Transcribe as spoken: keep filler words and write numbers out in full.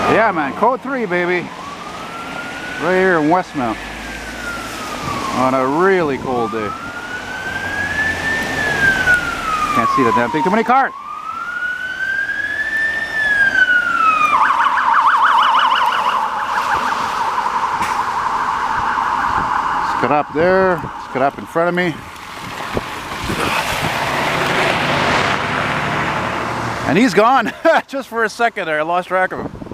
Yeah, man, code three, baby. Right here in Westmount. On a really cold day. Can't see the damn thing. Too many cars. Let's get up there. Let's get up in front of me. And he's gone. Just for a second there, I lost track of him.